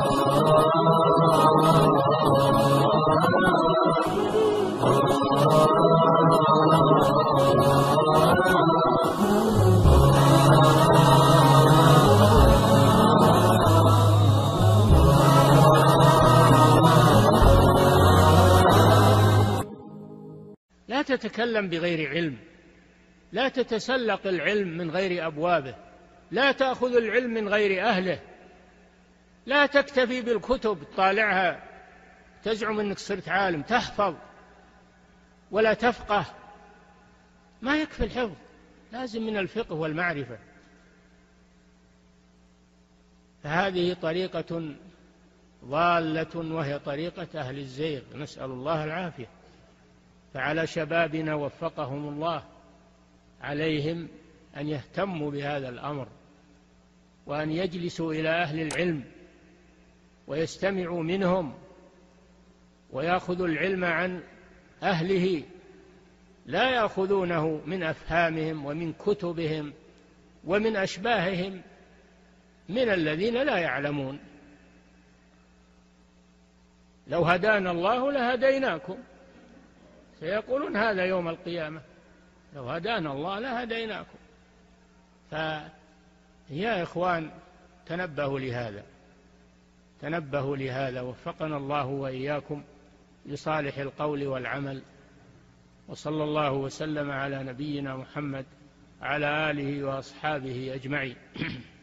لا تتكلم بغير علم، لا تتسلق العلم من غير أبوابه، لا تأخذ العلم من غير أهله، لا تكتفي بالكتب تطالعها تزعم أنك صرت عالم تحفظ ولا تفقه. ما يكفي الحفظ، لازم من الفقه والمعرفة. فهذه طريقة ضالة وهي طريقة أهل الزيغ، نسأل الله العافية. فعلى شبابنا وفقهم الله عليهم أن يهتموا بهذا الأمر، وأن يجلسوا إلى أهل العلم ويستمعوا منهم ويأخذوا العلم عن أهله، لا يأخذونه من أفهامهم ومن كتبهم ومن أشباههم من الذين لا يعلمون. لو هدانا الله لهديناكم، سيقولون هذا يوم القيامة، لو هدانا الله لهديناكم. فيا إخوان تنبهوا لهذا، تنبهوا لهذا، وفقنا الله وإياكم لصالح القول والعمل. وصلى الله وسلم على نبينا محمد على آله وأصحابه أجمعين.